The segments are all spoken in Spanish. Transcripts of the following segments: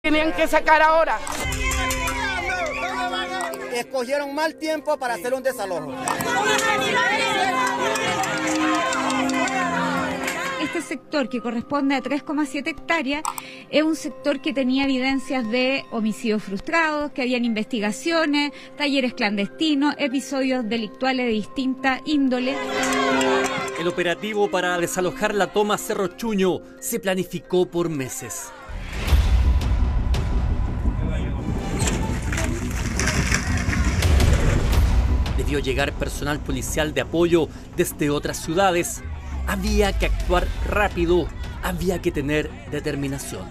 Tenían que sacar ahora. Escogieron mal tiempo para hacer un desalojo. Este sector, que corresponde a 3,7 hectáreas, es un sector que tenía evidencias de homicidios frustrados, que habían investigaciones, talleres clandestinos, episodios delictuales de distinta índole. El operativo para desalojar la toma Cerro Chuño se planificó por meses. Debió llegar personal policial de apoyo desde otras ciudades. Había que actuar rápido, había que tener determinación.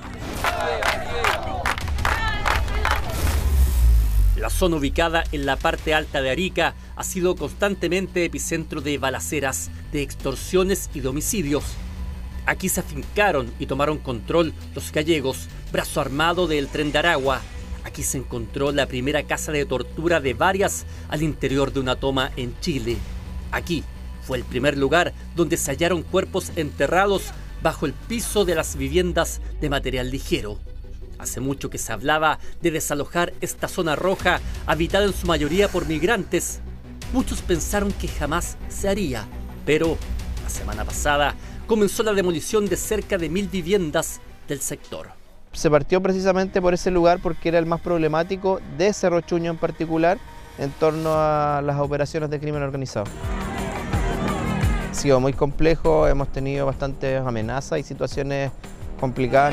La zona ubicada en la parte alta de Arica ha sido constantemente epicentro de balaceras, de extorsiones y de homicidios. Aquí se afincaron y tomaron control los gallegos, brazo armado del Tren de Aragua. Aquí se encontró la primera casa de tortura de varias al interior de una toma en Chile. Aquí fue el primer lugar donde se hallaron cuerpos enterrados bajo el piso de las viviendas de material ligero. Hace mucho que se hablaba de desalojar esta zona roja, habitada en su mayoría por migrantes. Muchos pensaron que jamás se haría, pero la semana pasada comenzó la demolición de cerca de 1000 viviendas del sector. Se partió precisamente por ese lugar porque era el más problemático de Cerro Chuño en particular en torno a las operaciones de crimen organizado. Ha sido muy complejo, hemos tenido bastantes amenazas y situaciones complicadas.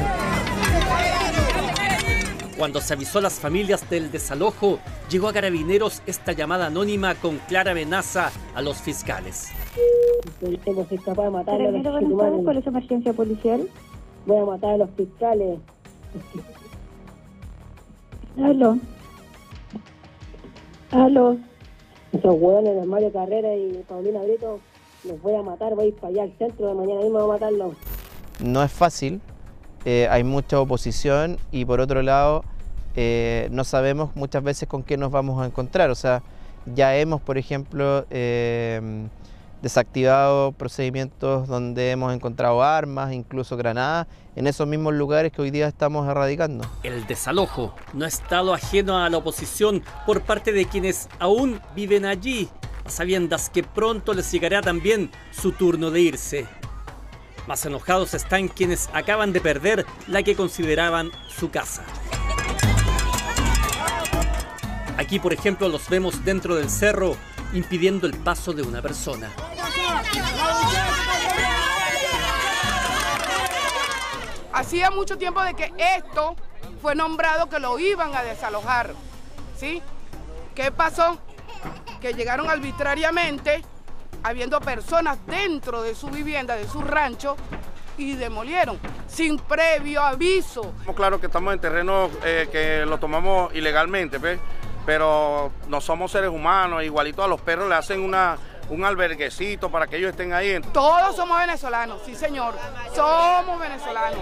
Cuando se avisó a las familias del desalojo, llegó a Carabineros esta llamada anónima con clara amenaza a los fiscales. Hemos capaz de matar a los fiscales. ¿Cuál es su emergencia policial? Voy a matar a los fiscales. Aló. Esos hueones de Mario Carrera y Paulina Brito los voy a matar, voy a ir para allá al centro, de mañana mismo voy a matarlos. No es fácil, hay mucha oposición y por otro lado no sabemos muchas veces con qué nos vamos a encontrar. O sea, ya hemos, por ejemplo, desactivado procedimientos donde hemos encontrado armas, incluso granadas, en esos mismos lugares que hoy día estamos erradicando. El desalojo no ha estado ajeno a la oposición por parte de quienes aún viven allí, a sabiendas que pronto les llegará también su turno de irse. Más enojados están quienes acaban de perder la que consideraban su casa. Aquí, por ejemplo, los vemos dentro del cerro, impidiendo el paso de una persona. Hacía mucho tiempo de que esto fue nombrado que lo iban a desalojar, ¿sí? ¿Qué pasó? Que llegaron arbitrariamente, habiendo personas dentro de su vivienda, de su rancho, y demolieron, sin previo aviso. Claro que estamos en terreno que lo tomamos ilegalmente, ¿ves? Pero no somos seres humanos, igualito a los perros le hacen un alberguecito para que ellos estén ahí. Todos somos venezolanos, sí señor, somos venezolanos.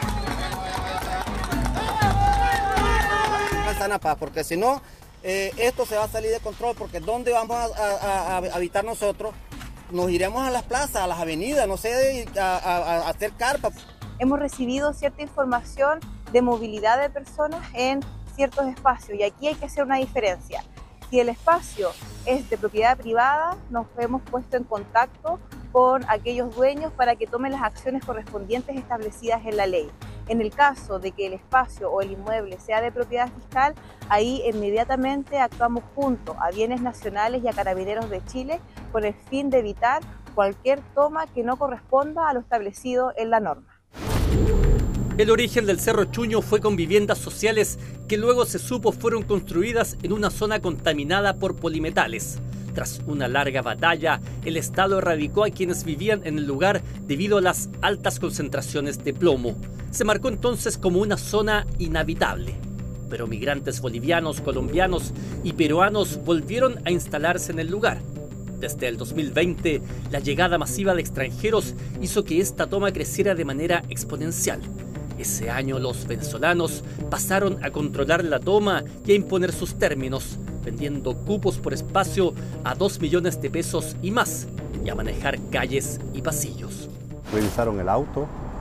Manzana Paz, porque si no, esto se va a salir de control, porque ¿dónde vamos a habitar nosotros? Nos iremos a las plazas, a las avenidas, no sé, a hacer carpas. Hemos recibido cierta información de movilidad de personas en ciertos espacios y aquí hay que hacer una diferencia. Si el espacio es de propiedad privada, nos hemos puesto en contacto con aquellos dueños para que tomen las acciones correspondientes establecidas en la ley. En el caso de que el espacio o el inmueble sea de propiedad fiscal, ahí inmediatamente actuamos junto a Bienes Nacionales y a Carabineros de Chile con el fin de evitar cualquier toma que no corresponda a lo establecido en la norma. El origen del Cerro Chuño fue con viviendas sociales que luego se supo fueron construidas en una zona contaminada por polimetales. Tras una larga batalla, el Estado erradicó a quienes vivían en el lugar debido a las altas concentraciones de plomo. Se marcó entonces como una zona inhabitable. Pero migrantes bolivianos, colombianos y peruanos volvieron a instalarse en el lugar. Desde el 2020, la llegada masiva de extranjeros hizo que esta toma creciera de manera exponencial. Ese año los venezolanos pasaron a controlar la toma y a imponer sus términos, vendiendo cupos por espacio a 2 millones de pesos y más, y a manejar calles y pasillos. Revisaron el auto,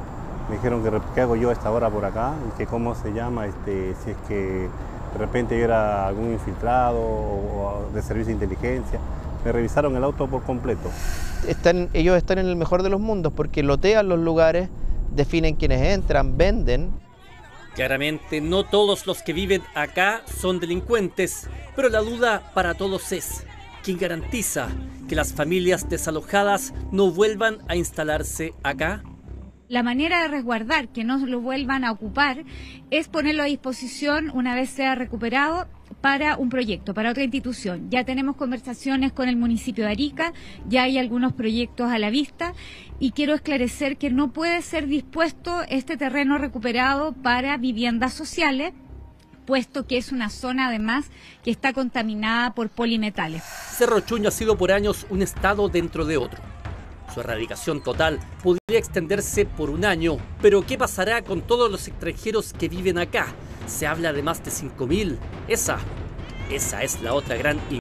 Me dijeron que qué hago yo a esta hora por acá y que cómo se llama, si es que de repente yo era algún infiltrado o de servicio de inteligencia. Me revisaron el auto por completo. Ellos están en el mejor de los mundos porque lotean los lugares, definen quiénes entran, venden. Claramente no todos los que viven acá son delincuentes, pero la duda para todos es: ¿quién garantiza que las familias desalojadas no vuelvan a instalarse acá? La manera de resguardar que no lo vuelvan a ocupar es ponerlo a disposición una vez sea recuperado para un proyecto, para otra institución. Ya tenemos conversaciones con el municipio de Arica, ya hay algunos proyectos a la vista y quiero esclarecer que no puede ser dispuesto este terreno recuperado para viviendas sociales, puesto que es una zona además que está contaminada por polimetales. Cerro Chuño ha sido por años un estado dentro de otro. Su erradicación total podría extenderse por un año, pero ¿qué pasará con todos los extranjeros que viven acá? Se habla de más de 5.000. Esa es la otra gran